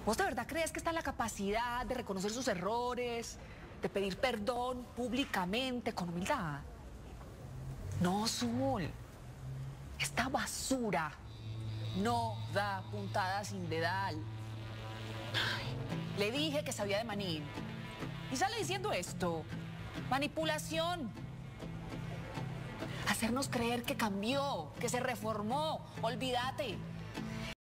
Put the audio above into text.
¿Vos de verdad crees que está en la capacidad de reconocer sus errores, de pedir perdón públicamente, con humildad? No, Zul. Esta basura no da puntada sin dedal. Ay, le dije que sabía de maní. Y sale diciendo esto. Manipulación. Hacernos creer que cambió, que se reformó. Olvídate.